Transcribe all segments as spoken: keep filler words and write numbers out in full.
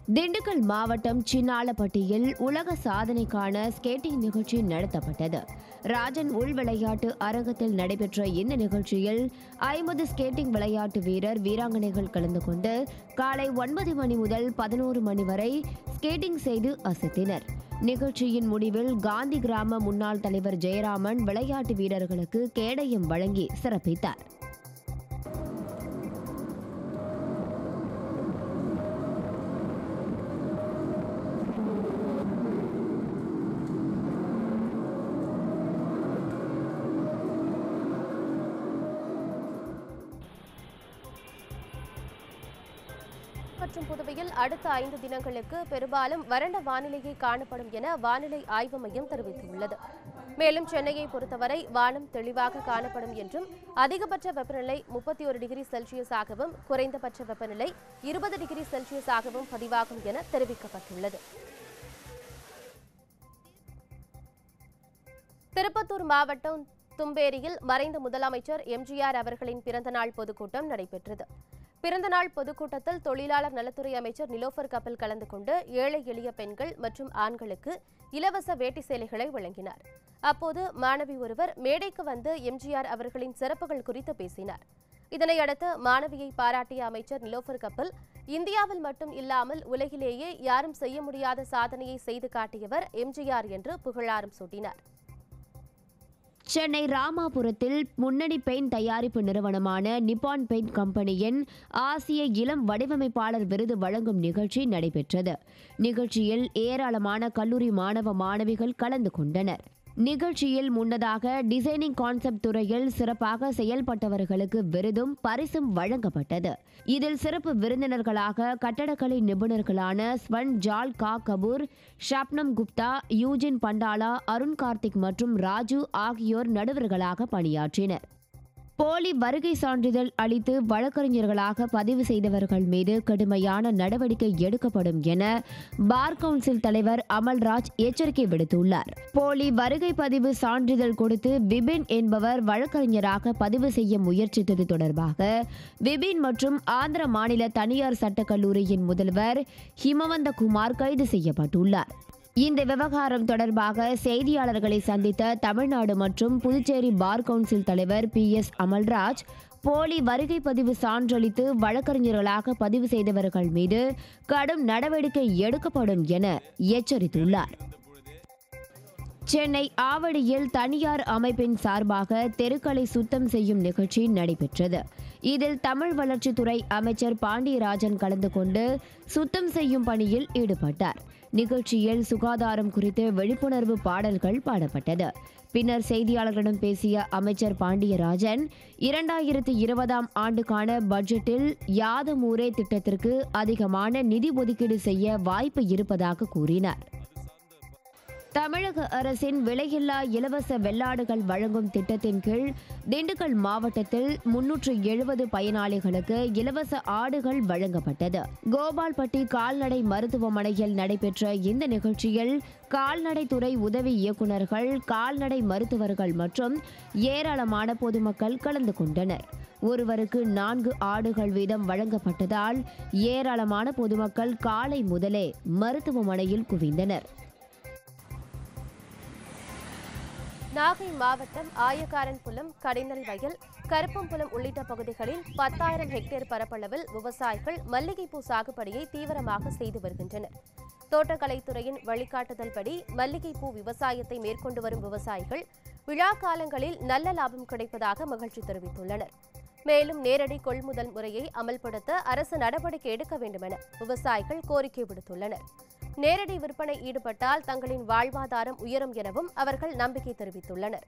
திண்டுக்கல் மாவட்டம் சின்னாளப்பட்டியில் உலக சாதனைக்கான ஸ்கேட்டிங் நிகழ்ச்சி நடத்தப்பட்டது. ராஜன் உள் விளையாட்டு அரங்கத்தில் நடைபெற்ற இந்த நிகழ்ச்சியில் ஐம்பது ஸ்கேட்டிங் விளையாட்டு வீரர் வீராங்கனைகள் கலந்து கொண்டு காலை ஒன்பது மணி முதல் பதினோரு மணி வரை ஸ்கேட்டிங் செய்து அசத்தினர். நிகழ்ச்சியின் முடிவில் காந்தி கிராம முன்னாள் தலைவர் ஜெயராமன் விளையாட்டு வீரர்களுக்கு கேடயம் வழங்கி சிறப்பித்தார். மற்றும் புதுவையில் அடுத்த ஐந்து தினங்களுக்கு பெரும்பாலும் வறண்ட வானிலையே காணப்படும் என வானிலை ஆய்வு மையம் தெரிவித்துள்ளது. மேலும் சென்னையை பொறுத்தவரை வானம் தெளிவாக காணப்படும் என்றும் அதிகபட்ச வெப்பநிலை முப்பத்தி ஒரு டிகிரி செல்சியஸாகவும் குறைந்தபட்ச வெப்பநிலை இருபது டிகிரி செல்சியஸாகவும் பதிவாகும் என தெரிவிக்கப்பட்டுள்ளது. திருப்பத்தூர் மாவட்டம் தும்பேரியில் மறைந்த முதலமைச்சர் எம்ஜிஆர் அவர்களின் பிறந்தநாள் பொதுக்கூட்டம் நடைபெற்றது. பிறந்தநாள் பொதுக்கூட்டத்தில் தொழிலாளர் நலத்துறை அமைச்சர் நிலோஃபர் கபில் கலந்து கொண்டு ஏழை எளிய பெண்கள் மற்றும் ஆண்களுக்கு இலவச வேட்டி சேலைகளை வழங்கினார். அப்போது மாணவி ஒருவர் மேடைக்கு வந்து எம்ஜிஆர் அவர்களின் சிறப்புகள் குறித்து பேசினார். இதனையடுத்து மாணவியை பாராட்டிய அமைச்சர் நிலோஃபர் கபில் இந்தியாவில் மட்டும் இல்லாமல் உலகிலேயே யாரும் செய்ய முடியாத சாதனையை செய்து காட்டியவர் எம்ஜிஆர் என்று புகழாரம் சூட்டினார். சென்னை ராமாபுரத்தில் முன்னணி பெயிண்ட் தயாரிப்பு நிறுவனமான நிப்பான் பெயிண்ட் கம்பெனியின் ஆசிய இளம் வடிவமைப்பாளர் விருது வழங்கும் நிகழ்ச்சி நடைபெற்றது. நிகழ்ச்சியில் ஏராளமான கல்லூரி மாணவ மாணவிகள் கலந்து கொண்டனர். நிகழ்ச்சியில் முன்னதாக டிசைனிங் கான்செப்ட் துறையில் சிறப்பாக செயல்பட்டவர்களுக்கு விருதும் பரிசும் வழங்கப்பட்டது. இதில் சிறப்பு விருந்தினர்களாக கட்டடக்கலை நிபுணர்களான ஸ்வன் ஜால் கா கபூர், ஷப்னம் குப்தா, யூஜின் பண்டாலா, அருண் கார்த்திக் மற்றும் ராஜு ஆகியோர் நடுவர்களாக பணியாற்றினர். போலி வருகை சான்றிதழ் அளித்து வழக்கறிஞர்களாக பதிவு செய்தவர்கள் மீது கடுமையான நடவடிக்கை எடுக்கப்படும் என பார் கவுன்சில் தலைவர் அமல்ராஜ் எச்சரிக்கை விடுத்துள்ளார். போலி வருகை பதிவு சான்றிதழ் கொடுத்து விபின் என்பவர் வழக்கறிஞராக பதிவு செய்ய முயற்சித்தது தொடர்பாக விபின் மற்றும் ஆந்திர மாநில தனியார் சட்டக்கல்லூரியின் முதல்வர் ஹிமவந்த குமார் கைது செய்யப்பட்டுள்ளார். இந்த விவகாரம் தொடர்பாக செய்தியாளர்களை சந்தித்த தமிழ்நாடு மற்றும் புதுச்சேரி பார் கவுன்சில் தலைவர் பி எஸ் அமல்ராஜ், போலி வருகை பதிவு சான்றளித்து வழக்கறிஞர்களாக பதிவு செய்தவர்கள் மீது கடும் நடவடிக்கை எடுக்கப்படும் என எச்சரித்துள்ளார். சென்னை ஆவடியில் தனியார் அமைப்பின் சார்பாக தெருக்களை சுத்தம் செய்யும் நிகழ்ச்சி நடைபெற்றது. இதில் தமிழ் வளர்ச்சித்துறை அமைச்சர் பாண்டியராஜன் கலந்து கொண்டு சுத்தம் செய்யும் பணியில் ஈடுபட்டார். நிகழ்ச்சியில் சுகாதாரம் குறித்து விழிப்புணர்வு பாடல்கள் பாடப்பட்டது. பின்னர் செய்தியாளர்களிடம் பேசிய அமைச்சர் பாண்டியராஜன், இரண்டாயிரத்தி இருபதாம் ஆண்டுக்கான பட்ஜெட்டில் யாதும் ஊரே திட்டத்திற்கு அதிகமான நிதி ஒதுக்கீடு செய்ய வாய்ப்பு இருப்பதாக கூறினார். தமிழக அரசின் விலையில்லா இலவச வெள்ளாடுகள் வழங்கும் திட்டத்தின் கீழ் திண்டுக்கல் மாவட்டத்தில் முன்னூற்று எழுபது பயனாளிகளுக்கு இலவச ஆடுகள் வழங்கப்பட்டது. கோபால்பட்டி கால்நடை மருத்துவமனையில் நடைபெற்ற இந்த நிகழ்ச்சியில் கால்நடைத்துறை உதவி இயக்குநர்கள், கால்நடை மருத்துவர்கள் மற்றும் ஏராளமான பொதுமக்கள் கலந்து கொண்டனர். ஒருவருக்கு நான்கு ஆடுகள் வீதம் வழங்கப்பட்டதால் ஏராளமான பொதுமக்கள் காலை முதலே மருத்துவமனையில் குவிந்தனர். நாகை மாவட்டம் ஆயக்காரன்புலம், கடினல் வயல், கருப்பம்புலம் உள்ளிட்ட பகுதிகளில் பத்தாயிரம் ஹெக்டேர் பரப்பளவில் விவசாயிகள் மல்லிகைப்பூ சாகுபடியை தீவிரமாக செய்து வருகின்றனர். தோட்டக்கலைத்துறையின் வழிகாட்டுதல்படி மல்லிகைப்பூ விவசாயத்தை மேற்கொண்டு வரும் விவசாயிகள் விழா காலங்களில் நல்ல லாபம் கிடைப்பதாக மகிழ்ச்சி தெரிவித்துள்ளனர். மேலும் நேரடி கொள்முதல் முறையை அமல்படுத்த அரசு நடவடிக்கை எடுக்க வேண்டும் என விவசாயிகள் கோரிக்கை விடுத்துள்ளனர். நேரடி விற்பனை ஈடுபட்டால் தங்களின் வாழ்வாதாரம் உயரும் எனவும் அவர்கள் நம்பிக்கை தெரிவித்துள்ளனர்.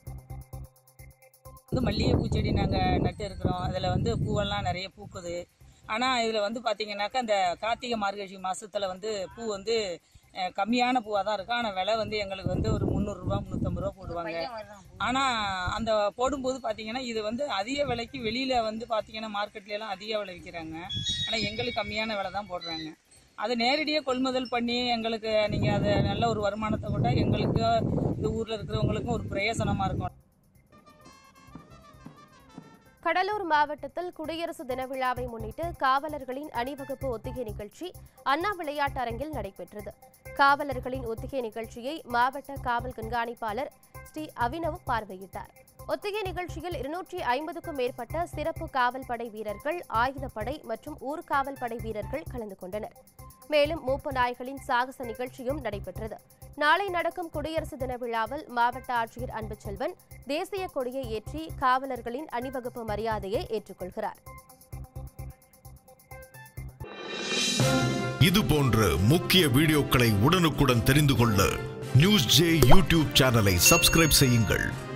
மல்லிகை பூச்செடி நாங்கள் நட்டு இருக்கிறோம். அதில் வந்து பூவெல்லாம் நிறைய பூக்குது. ஆனால் இதில் வந்து பார்த்தீங்கன்னாக்கா அந்த கார்த்திகை மார்கழி மாதத்தில் வந்து பூ வந்து கம்மியான பூவாக தான் இருக்கும். ஆனால் விலை வந்து எங்களுக்கு வந்து ஒரு முந்நூறுரூவா முந்நூற்றம்பது ரூபா போடுவாங்க. ஆனால் அந்த போடும்போது பார்த்தீங்கன்னா இது வந்து அதிக விலைக்கு வெளியில் வந்து பார்த்தீங்கன்னா மார்க்கெட்லாம் அதிக விலை விற்கிறாங்க. ஆனால் எங்களுக்கு கம்மியான விலை தான் போடுறாங்க. அதை நேரடியாக கொள்முதல் பண்ணி எங்களுக்கு நீங்கள் அதை நல்ல ஒரு வருமானத்தை கூட எங்களுக்கு இந்த ஊரில் இருக்கிறவங்களுக்கும் ஒரு பிரயோசனமாக இருக்கும். கடலூர் மாவட்டத்தில் குடியரசு தின விழாவை முன்னிட்டு காவலர்களின் அணிவகுப்பு ஒத்திகை நிகழ்ச்சி அண்ணா விளையாட்டரங்கில் நடைபெற்றது. காவலர்களின் ஒத்திகை நிகழ்ச்சியை மாவட்ட காவல் கண்காணிப்பாளர் ஸ்ரீ அவினவ் பார்வையிட்டார். ஒத்திகை நிகழ்ச்சியில் இருநூற்றி ஐம்பதுக்கும் மேற்பட்ட சிறப்பு காவல் படை வீரர்கள், ஆயுதப்படை மற்றும் ஊர்காவல் படை வீரர்கள் கலந்து கொண்டனர். மேலும் மூப்பு நாய்களின் சாகச நிகழ்ச்சியும் நடைபெற்றது. நாளை நடக்கும் குடியரசு தின விழாவில் மாவட்ட ஆட்சியர் அன்புச்செல்வன் தேசிய கொடியை ஏற்றி காவலர்களின் அணிவகுப்பு மரியாதையை ஏற்றுக்கொள்கிறார். இது போன்ற முக்கிய வீடியோக்களை உடனுக்குடன் தெரிந்து கொள்ள நியூஸ் ஜே யூடியூப் சேனலை சப்ஸ்கிரைப் செய்யுங்கள்.